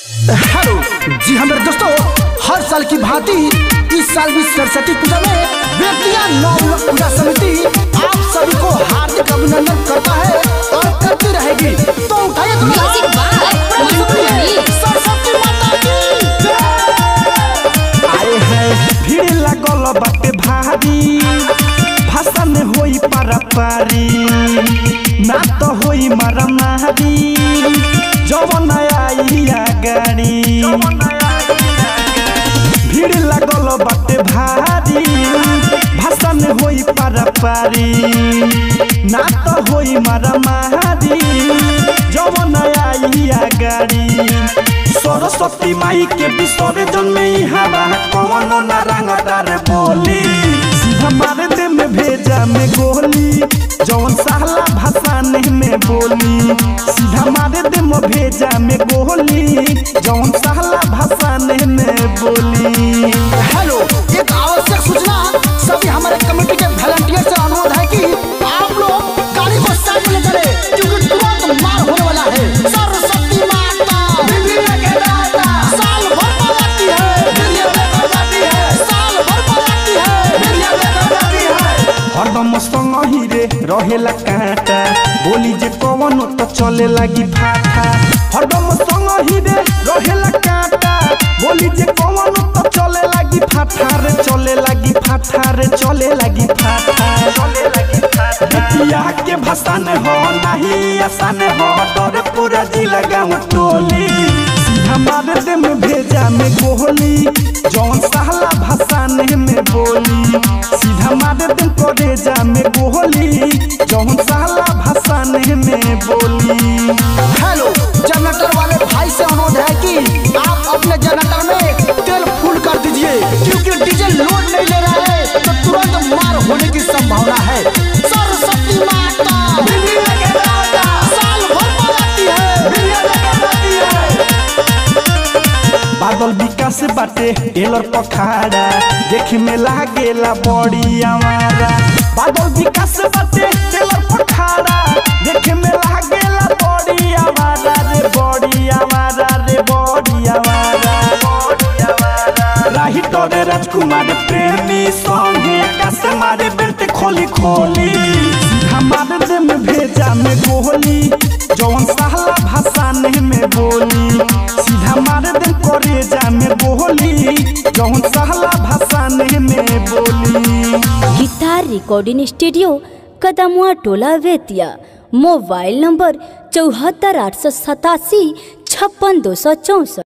Hello जी हाँ मेरे दोस्तों, हर साल की भांति इस साल भी सरस्वती पूजा में बेतिया 9 लोक पूजा समिति आप सभी को हार्दिक अभिनंदन करता है और करती रहेगी। तो उठाइए सरस्वती माता की आए हैं भीड़ लगल बाटे भारी, भाषा में होई पारापारी, ना तो होई मारामारी, जवन आई गाड़ी। भीड़ लगल बाटे भारी, भाषा में होई पारापारी, ना तो होई मारामारी, जवन आई गाड़ी। सरस्वती माई के विसर्जन में हवा कौनो ना रंगदार बोली, हमारे दिल में भेजा में गोली, जौन सहला भाषा नहीं में बोली, सीधा हमारे दिल में भेजा में गोली, जौन सहला भाषा नहीं में बोली। हेलो, एक आवश्यक सूचना सभी हमारे कमेटी के वॉलंटियर से अनुरोध है कि आप लोग गाड़ी को साइड में ले चले, क्योंकि तुरंत मार होने वाला है। सरस्वती माता साल भर पलाती है, साल भर पलाती है। हरदम संग ही रे रहेला कांटा, बोली जे कवनो तो चले लगी फाटा। हरदम संग ही रे रहेला कांटा, बोली जे कवनो तो चले लगी फाटा रे, चले लगी फाटा रे, चले लगी फाटा, चले लगी फाटा। बेतिया के भाषा ने हो नहीं आसान हो, डर पूरा जिला गाँव टोली, हमारे दिल में भेजा में गोली, जौन सहला भाषा नहीं में बोली, सीधा हमारे दिल को रेजा में गोली, जौन सहला भाषा नहीं में बोली। हेलो, जनरेटर वाले भाई से अनुरोध है कि आप अपने जनरेटर में तेल फुल कर दीजिए, क्योंकि डीजल लोड नहीं ले रहा है तो तुरंत मार होने की संभावना है। सरस्वती माता साल भर पलाती है। बादल विकास बाटे टेलर पखाड़ा, देखे में लागेला बड़ी आवारा। बादल विकास बाटे टेलर पखाड़ा, देखे में लागेला बड़ी आवारा रे, बड़ी आवारा रे, बड़ी आवारा, बड़ी आवारा। राही तोरे राजकुमार प्रेमी संगे आकाश मारे बेटे खोली खोली, हमारे दिल में भेजा में गोली, जौन सहला भाषा नहीं में बोली, सीधा हमारे दिल को रेजा में बोली, जौन सहला भाषा नहीं में बोली। गिटार रिकॉर्डिंग स्टूडियो कदमुआ टोला बेतिया। Mobile number 74 887 56 264।